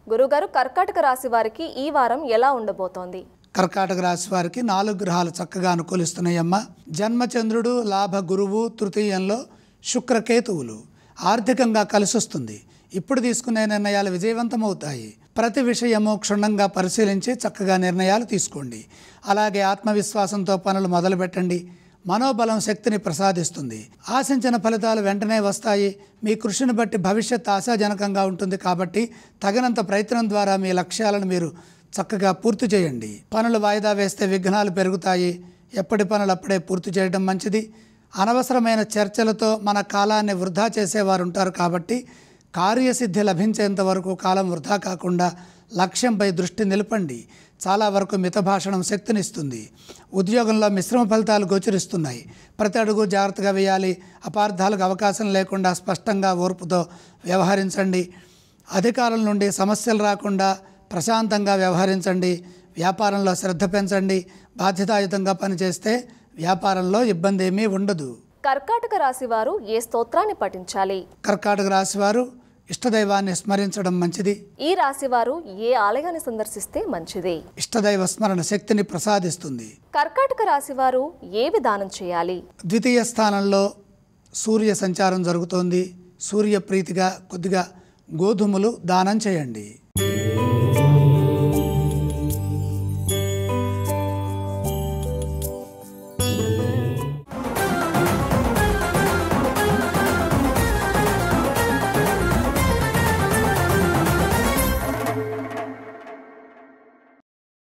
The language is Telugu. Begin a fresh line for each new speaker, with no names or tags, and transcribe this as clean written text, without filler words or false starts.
గురుగారు, కర్కాటక రాశి వారికి ఈ వారం ఎలా ఉండబోతోంది?
కర్కాటక రాశి వారికి 4 గ్రహాలు చక్కగా అనుకూలిస్తున్నాయమ్మా. జన్మచంద్రుడు, లాభ గురువు, తృతీయంలో శుక్రకేతువులు. ఆర్థికంగా కలిసొస్తుంది. ఇప్పుడు తీసుకునే నిర్ణయాలు విజయవంతమవుతాయి. ప్రతి విషయము క్షుణ్ణంగా పరిశీలించి చక్కగా నిర్ణయాలు తీసుకోండి. అలాగే ఆత్మవిశ్వాసంతో పనులు మొదలుపెట్టండి. మనోబలం శక్తిని ప్రసాదిస్తుంది. ఆశించిన ఫలితాలు వెంటనే వస్తాయి. మీ కృషిని బట్టి భవిష్యత్ ఆశాజనకంగా ఉంటుంది. కాబట్టి తగినంత ప్రయత్నం ద్వారా మీ లక్ష్యాలను మీరు చక్కగా పూర్తి చేయండి. పనులు వాయిదా వేస్తే విఘ్నాలు పెరుగుతాయి. ఎప్పటి పనులు అప్పుడే పూర్తి చేయడం మంచిది. అనవసరమైన చర్చలతో మన కాలాన్ని వృధా చేసేవారు ఉంటారు. కాబట్టి కార్యసిద్ధి లభించేంత వరకు కాలం వృధా కాకుండా లక్ష్యంపై దృష్టి నిలపండి. చాలా వరకు మితభాషణం శక్తినిస్తుంది. ఉద్యోగంలో మిశ్రమ ఫలితాలు గోచరిస్తున్నాయి. ప్రతి అడుగు జాగ్రత్తగా వేయాలి. అపార్థాలకు అవకాశం లేకుండా స్పష్టంగా ఓర్పుతో వ్యవహరించండి. అధికారుల నుండి సమస్యలు రాకుండా ప్రశాంతంగా వ్యవహరించండి. వ్యాపారంలో శ్రద్ధ పెంచండి. బాధ్యతాయుతంగా పనిచేస్తే వ్యాపారంలో ఇబ్బంది ఏమీ ఉండదు.
కర్కాటక రాశి వారు ఏ స్తోత్రాన్ని పఠించాలి?
కర్కాటక రాశి వారు ఇష్టదైవాన్ని స్మరించడం మంచిది.
ఈ రాశి వారు ఏ ఆలయాన్ని సందర్శిస్తే మంచిది?
ఇష్టదైవ స్మరణ శక్తిని ప్రసాదిస్తుంది.
కర్కాటక రాశి వారు ఏ విధానం చేయాలి?
ద్వితీయ స్థానంలో సూర్య సంచారం జరుగుతోంది. సూర్య ప్రీతిగా కొద్దిగా గోధుమలు దానం చేయండి.